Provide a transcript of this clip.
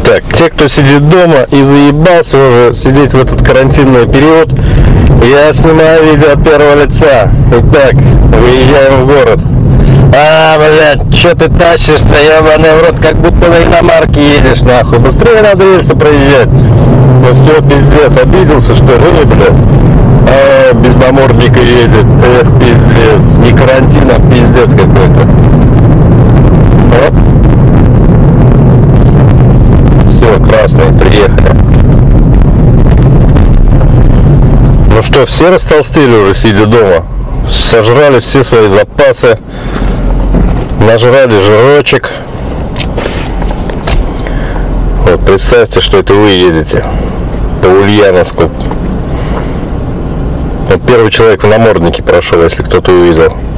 Так, те, кто сидит дома и заебался уже сидеть в этот карантинный период, я снимаю видео от первого лица. Итак, выезжаем в город. Блядь, что ты тащишься, ебаный в рот, как будто на иномарке едешь, нахуй. Быстрее надо рельсы проезжать. Ну все, пиздец, обиделся, что ли, блядь? Без намордника едет. Эх, пиздец. Не карантин, а пиздец какой-то. Оп. Все, красные, приехали. Ну что, все растолстели уже, сидя дома? Сожрали все свои запасы, нажрали жирочек. Вот представьте, что это вы едете по Ульяновску. Вот первый человек в наморднике прошел, если кто-то увидел.